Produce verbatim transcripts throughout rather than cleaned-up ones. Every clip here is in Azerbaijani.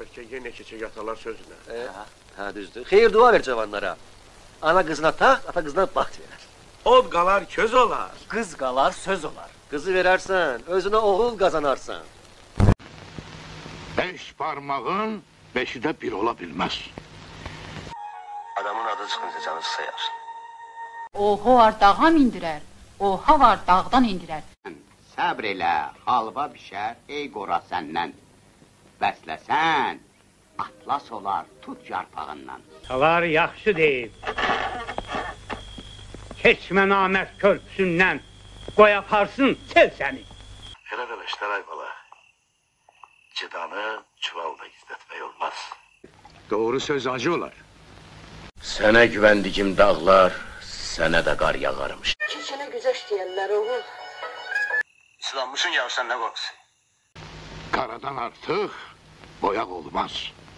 erkek yenə keçə yatalar sözünə. E, ha düzdür. Xeyir dua ver cavanlara. Ana kızına taxt, ata kızına baxt verer. Od qalar köz olar. Kız qalar söz olar. Kızı verersen, özüne oğul kazanarsan. Beş parmağın beşi de bir ola bilmez. Adamın adı çıxınca canı sayar. Oho var dağa mindirər, oha var dağdan indirər. Səbr elə, halva bişər, ey qora səndən. Bəsləsən, atlas olar, tut yarpağından. Tavar yaxşı deyib. Keçmə namərd körpüsündən, qoy aparsın sel səni. Elə qardaşlar ay bala. Cidanı çuvalda gizletmek olmaz. Doğru söz acı olar. Sənə güvəndigim dağlar, sənə də qar yağarmış. Keçənə güzəş deyərlər oğul. İslanmışın yağışdan nə qorxusun? Karadan artıq boyaq olmaz.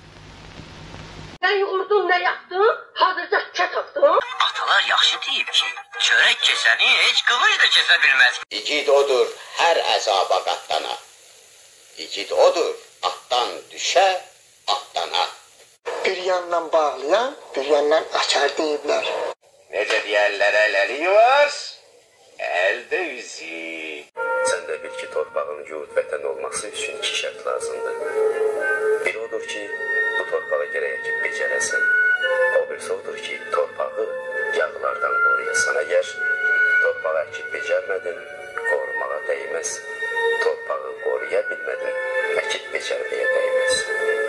Nə yoğurdun, nə yaxdın, hazırca kət atdın. Atalar yaxşı deyib ki, çörək kesəni heç qılıc da kesə bilməz. İgid odur, hər əzaba qatlana. İgid odur, atdan düşə, atdana. Bir yandan bağlayan, bir yandan açar deyiblər. Necə deyərlər, əlləri var, əldə üzü. Sən də bil ki, torpağın yurd vətən olması üçün iki şərt lazımdır. Biri odur ki, bu torpağı gərək əkib becərəsən. O birisi odur ki, torpağı yağlardan qoruyasan. Əgər torpağı əkib becərmədin, qorumağa dəyməz. Torpağı qoruya bilmədin, əkib becərməyə dəyməz.